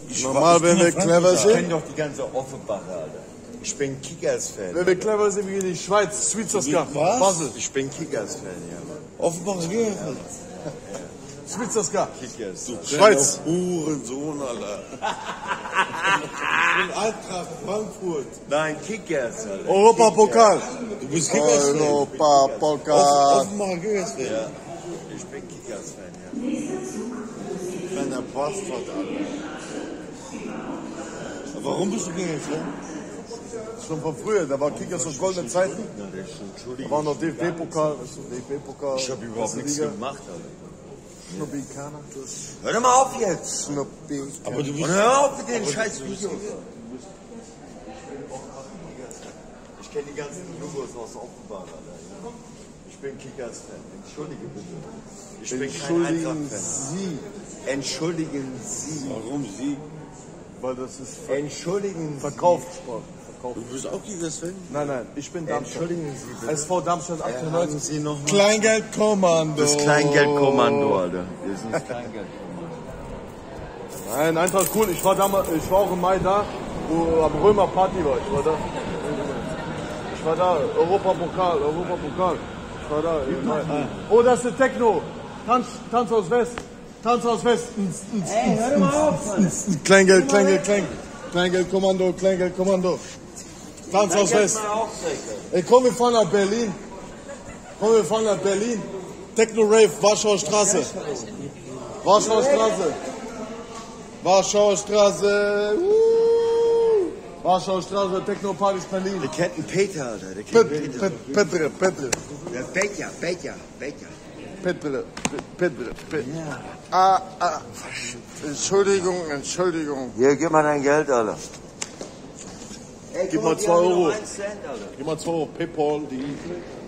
Normal, wenn wir clever Ich kenne sind. doch die ganze Offenbacher, Alter. Ich bin Kickers-Fan. Wenn wir clever sind, wie die Schweiz, Schweizerska, Was? Basel, Ich bin Kickers-Fan, ja, Mann. Offenbach gehört. Schweizerska, Kickers. Schweiz. Hurensohn, Alter. Und Eintracht Frankfurt. Nein, Kickers, Alter. Europapokal. Du bist Kickers. Europapokal. Offenbach gehört. Ja. Ich bin Kickers-Fan, ja. Kleiner Bastard, Alter. Warum bist du Kickers-Fan? Schon von früher, da war Kickers so goldene Zeiten. Da war noch DFB-Pokal, DFB-Pokal. Ich hab überhaupt nichts gemacht, Alter. Schnuppi, Kana. Hör doch mal auf jetzt. Schnuppi. Aber du Und bist... hör auf mit den scheiß Videos. Ich kenne die ganzen Logos aus Offenbach, Alter. Ich bin Kickers-Fan. Entschuldige bitte. Ich bin kein Entschuldigen Eintracht-Fan. Sie, Entschuldigen Sie. Warum sie? weil das ist Entschuldigen Sie. Verkaufssport. Du bist auch Kickers-Fan? Nein, nein, ich bin Darmstadt. Entschuldigen Sie bitte. SV Darmstadt Haben 98. Sie noch mal Kleingeldkommando. das Kleingeldkommando, Alter. Wir sind das Kleingeldkommando. Nein, Eintracht cool. Ich war auch im Mai da, wo am Römer Party war. Ich war da. Europapokal. Ich war da im Mai. Oh, das ist der Techno. Tanz aus West. Ey, hör doch mal auf, Alter. Kleingeldkommando. Tanz aus West. Mal auch sicher. Ey, komm, wir fahren nach Berlin. Techno Rave, Warschauer Straße. Warschauer Straße, Techno Partys Berlin. Der kennt einen Peter, Alter. Der kennt Peter. Petre. Der Becher. Entschuldigung. Hier, gib mal dein Geld, Alter. Ey, Gib mal 2 Euro. Gib mal 2 Euro. PayPal, die